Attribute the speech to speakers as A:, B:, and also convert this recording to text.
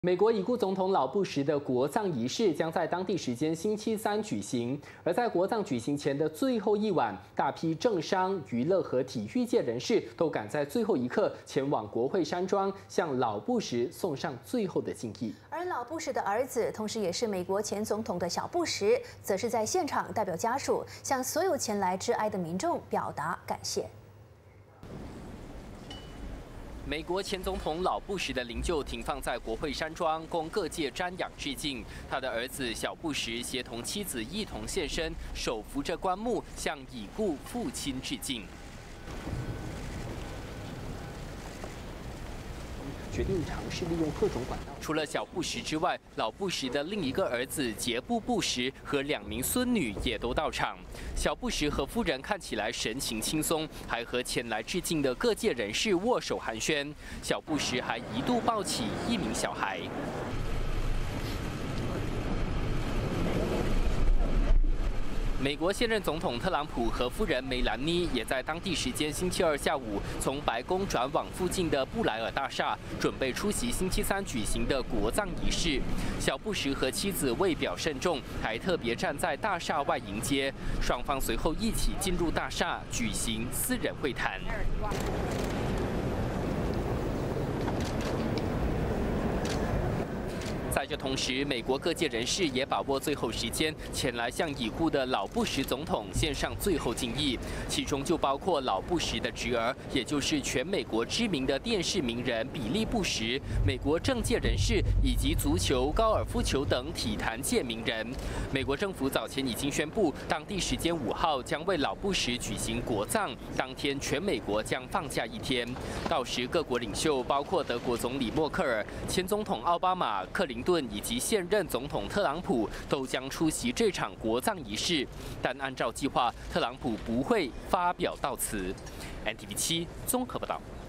A: 美国已故总统老布什的国葬仪式将在当地时间星期三举行，而在国葬举行前的最后一晚，大批政商、娱乐和体育界人士都赶在最后一刻前往国会山庄，向老布什送上最后的敬意。
B: 而老布什的儿子，同时也是美国前总统的小布什，则是在现场代表家属，向所有前来致哀的民众表达感谢。
A: 美国前总统老布什的灵柩停放在国会山庄，供各界瞻仰致敬。他的儿子小布什协同妻子一同现身，手扶着棺木，向已故父亲致敬。 决定尝试利用各种管道。除了小布什之外，老布什的另一个儿子杰布·布什和2名孙女也都到场。小布什和夫人看起来神情轻松，还和前来致敬的各界人士握手寒暄。小布什还一度抱起1名小孩。 美国现任总统特朗普和夫人梅兰妮也在当地时间星期二下午从白宫转往附近的布莱尔大厦，准备出席星期三举行的国葬仪式。小布什和妻子为表慎重，还特别站在大厦外迎接。双方随后一起进入大厦举行私人会谈。 在这同时，美国各界人士也把握最后时间，前来向已故的老布什总统献上最后敬意，其中就包括老布什的侄儿，也就是全美国知名的电视名人比利·布什、美国政界人士以及足球、高尔夫球等体坛界名人。美国政府早前已经宣布，当地时间5号将为老布什举行国葬，当天全美国将放假1天。到时各国领袖，包括德国总理默克尔、前总统奥巴马、克林顿以及现任总统特朗普都将出席这场国葬仪式，但按照计划，特朗普不会发表悼词。NTV7综合报道。